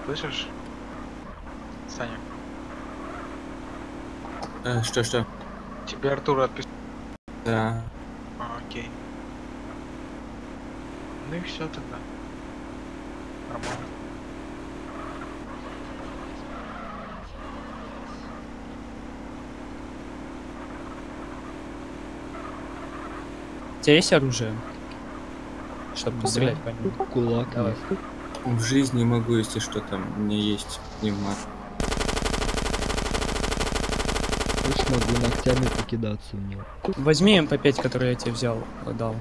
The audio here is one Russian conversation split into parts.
Слышишь? Саня. Что? Тебе Артур отписал? Да. Окей. Ну и все тогда. Нормально. У тебя есть оружие? Чтобы пострелять по нему. Кулак Давай. есть. В жизни могу, если что там. У меня есть пневмат. Хочешь, могу ногтями покидаться в него. Возьми МП5, который я тебе взял, дал.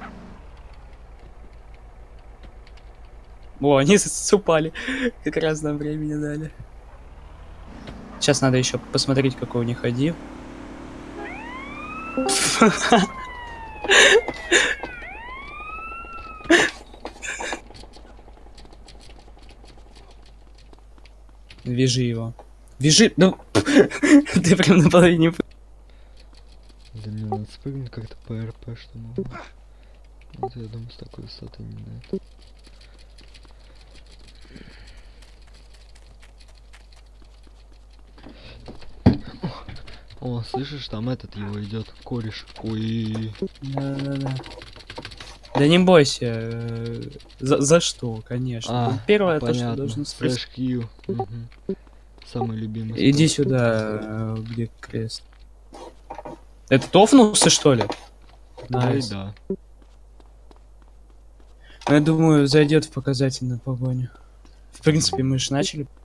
О, они упали. Как раз нам времени дали. Сейчас надо еще посмотреть, какой у них ID. Вяжи его. Вяжи! Ну, ты прям на половине. Да мне надо спрыгнуть как-то по РП, что могу. Вот я думаю, с такой высоты не на это. О, слышишь, там этот его идет, кореш. Ой. Да. Да не бойся. За что, конечно. Ну, первое то, что должен спросить. Слэш Q. Самый любимый. Иди сюда, где крест. Это тофнулся, что ли? Найс. Да. Я думаю, зайдет в показательную погоню. В принципе, мы же начали.